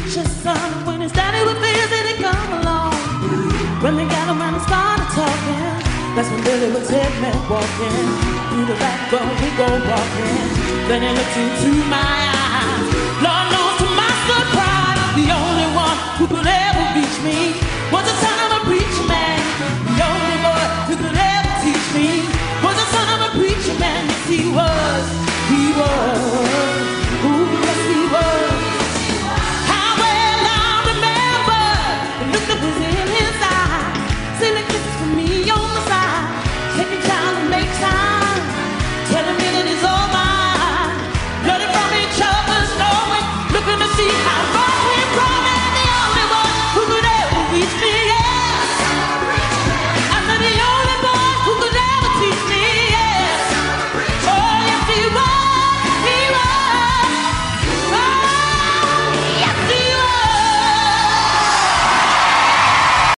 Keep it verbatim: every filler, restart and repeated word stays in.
preacher's son, when his daddy was busy to come along. When they got around and started talking, that's when Billy would take me walking through the back door. We go walking, then he looked into my eyes. Lord knows